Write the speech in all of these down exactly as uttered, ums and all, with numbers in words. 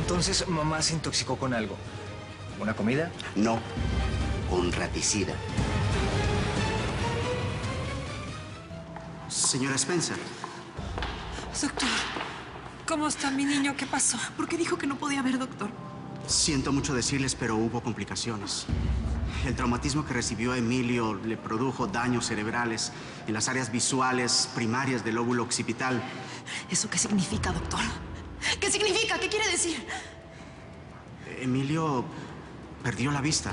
Entonces, mamá se intoxicó con algo. ¿Una comida? No, con raticida. Señora Spencer. Doctor, ¿cómo está mi niño? ¿Qué pasó? ¿Por qué dijo que no podía ver, doctor? Siento mucho decirles, pero hubo complicaciones. El traumatismo que recibió Emilio le produjo daños cerebrales en las áreas visuales primarias del lóbulo occipital. ¿Eso qué significa, doctor? ¿Qué significa? ¿Qué quiere decir? Emilio perdió la vista.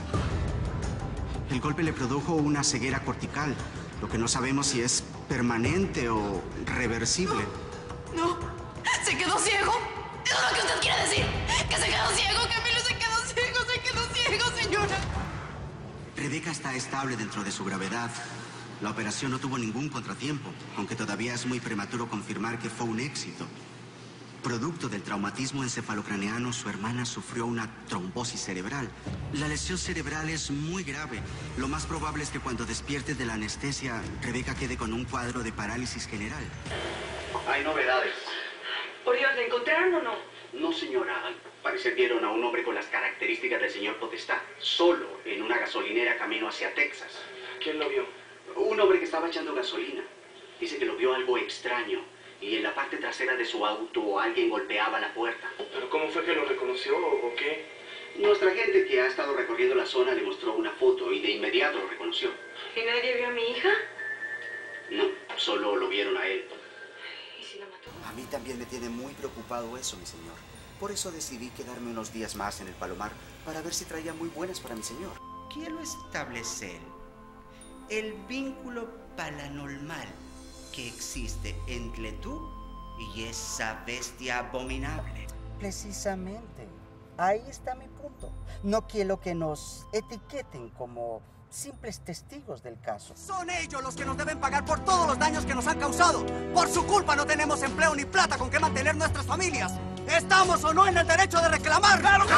El golpe le produjo una ceguera cortical. Lo que no sabemos si es permanente o reversible. No, no. ¿Se quedó ciego? ¿Eso es lo que usted quiere decir? ¿Que se quedó ciego? ¿Que Emilio se quedó ciego? ¿Se quedó ciego, señora? Rebeca está estable dentro de su gravedad. La operación no tuvo ningún contratiempo, aunque todavía es muy prematuro confirmar que fue un éxito. Producto del traumatismo encefalocraneano, su hermana sufrió una trombosis cerebral. La lesión cerebral es muy grave. Lo más probable es que cuando despierte de la anestesia, Rebeca quede con un cuadro de parálisis general. Hay novedades. Por Dios, ¿le encontraron o no? No, señora. Al parecer vieron a un hombre con las características del señor Potestad, solo en una gasolinera camino hacia Texas. ¿Quién lo vio? Un hombre que estaba echando gasolina. Dice que lo vio algo extraño. Y en la parte trasera de su auto alguien golpeaba la puerta. ¿Pero cómo fue que lo reconoció o qué? Nuestra gente que ha estado recorriendo la zona le mostró una foto y de inmediato lo reconoció. ¿Y nadie vio a mi hija? No, solo lo vieron a él. ¿Y si la mató? A mí también me tiene muy preocupado eso, mi señor. Por eso decidí quedarme unos días más en el Palomar para ver si traía muy buenas para mi señor. Quiero establecer el vínculo paranormal que existe entre tú y esa bestia abominable. Precisamente, ahí está mi punto. No quiero que nos etiqueten como simples testigos del caso. Son ellos los que nos deben pagar por todos los daños que nos han causado. Por su culpa no tenemos empleo ni plata con que mantener nuestras familias. ¿Estamos o no en el derecho de reclamar? ¡Claro que